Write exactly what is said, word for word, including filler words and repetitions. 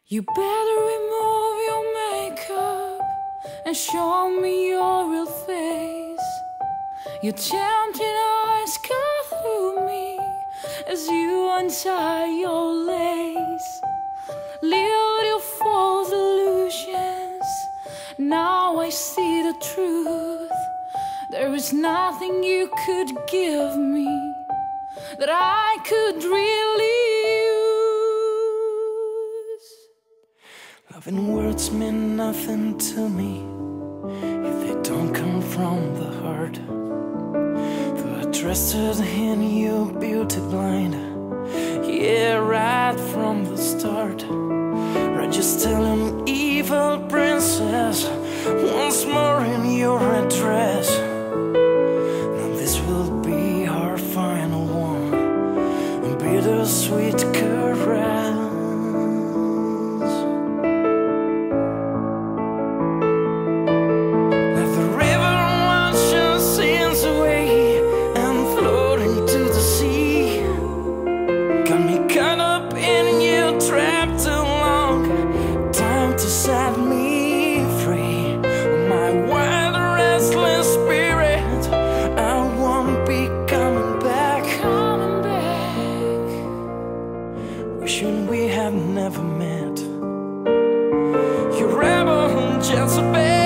You better remove your makeup and show me your real face. Your tempting eyes cut through me as you untie your lace. Leave your false illusions, now I see the truth. There is nothing you could give me that I could really use. Loving words mean nothing to me if they don't come from the heart. Though I trusted in you, beauty blind, yeah, right from the start. Right, just tell him, evil princess, once more in your address. Now this will be our final one, a bittersweet caress. Let the river wash your sins away and float into the sea. Got me caught up in you, trapped too long. Time to set me free. My wild, restless spirit, I won't be coming back. Coming back. Wishing we had never met. You rebel Jezebel.